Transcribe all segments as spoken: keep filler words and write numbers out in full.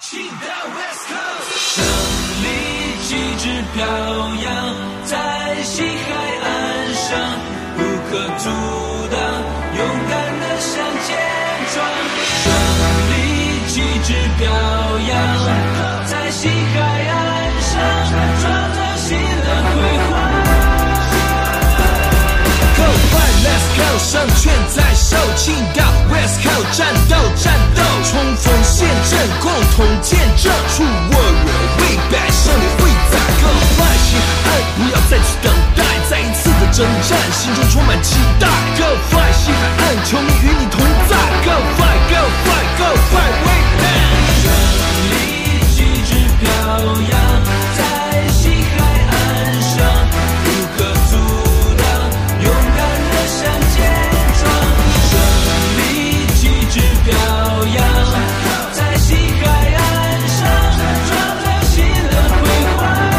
情的 West Coast， 胜利旗帜飘扬在西海岸上，不可阻挡，勇敢地向前闯。胜利旗帜飘扬在西海岸上，创造新的辉煌。Go fight, let's go， 胜券在手，请到 West Coast 战斗战斗，冲锋陷阵，共同见证 True Warrior way back， 胜利会在 Go fight， 西海岸不要再去等待，再一次的征战，心中充满期待。Go fight， 西海岸，球迷与你同在。Go fight, go fight, go fight way back， 胜利旗帜飘扬在西海岸上，不可阻挡，勇敢地向前闯。胜利旗帜飘扬在西海岸上，创造新的辉煌。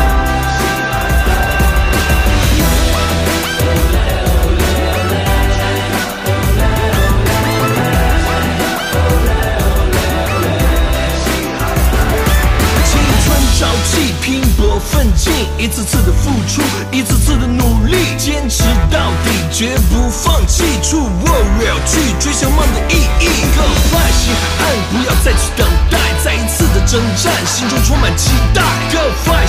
青春朝气，拼搏奋进，一次次的付出，一次次的努力，坚持到底，绝不放弃。True Warrior， 去追求梦的意义。Go fight， 西海岸，不要再去等待，再一次的征战，心中充满期待。Go fight。